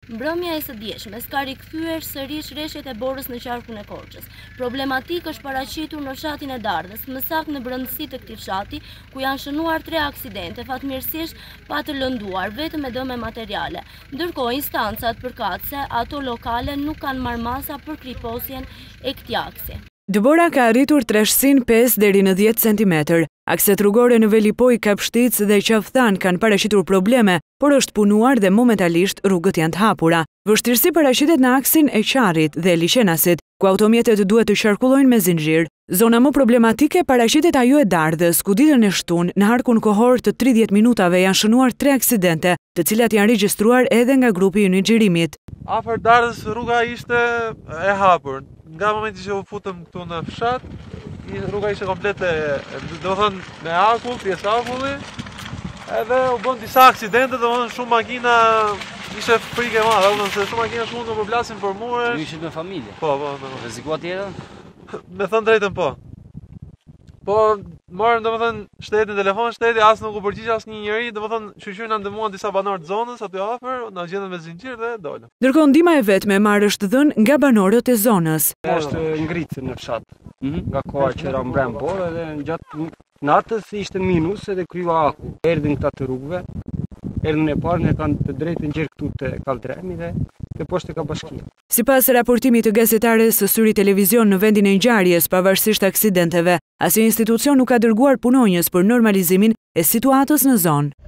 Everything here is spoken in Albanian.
Mbrëmja e së dieshme ka rikthyer sërish rreshtet e Borës në qarkun e Korçës. Problematikë është paraqitur në fshatin e Dardhës, më saktë në brendësi të këtij fshati, ku janë shënuar 3 aksidente, fatmirësisht pa të lënduar, vetëm me dëme materiale. Ndërkohë, instancat përkatëse, ato lokale, nuk kanë marrë masa për kriposjen e këtij aksi. Dëbora ka arritur trashësinë 5 deri në 10 cm. Akset rrugore në Velipoj, Kapshtic dhe Qafthan kanë paraqitur probleme, por është punuar dhe momentalisht rrugët janë të hapura. Vështirësi paraqitet në aksin e Qarit dhe Liqenasit, ku automjetet duhet të qarkullojnë me zinxhir. Zona më problematike paraqitet ajo e Dardhës, ku ditën e shtunë në harkun kohor të 30 minutave janë shënuar 3 aksidente, të cilat janë regjistruar edhe nga grupi i Unigjirimit. Afër Dardhës rruga ishte e hapur. Nga momenti që u futëm këtu në fshat, rruga ishte komplete, do të thënë me akull, pjesë akulli, edhe u bën disa aksidente, do të thënë shumë makina ishte frikë e madhe, do të thënë se shumë makina shumë nuk përplasin për mure. Ju ishit me familje? Po. Rrezikuat tjetër? Me thënë drejtën po. Po morëm do të thënë shtetin telefon, shteti as nuk u përgjigj asnjë njeri, do të thënë shoqëria na ndihmuan disa banorë të zonës aty afër, na gjetën me zinxhir dhe dolën. Ndërkohë ndihma e vetme marrë është dhënë nga banorët e zonës. Është ngritur në fshat. Nga koha që era mbrëm borë dhe gjatë natës ishte minus edhe kryu aku. Erdhin këta të rrugëve. Erdhën e parë ne kanë të drejtën gjerë këtu te Kalltremi dhe te poshtë ka bashkia. Sipas raportimit të gazetares së Syri Televizion në vendin e ngjarjes, pavarësisht aksidenteve, asnjë institucion nuk ka dërguar punonjës për normalizimin e situatës në zonë.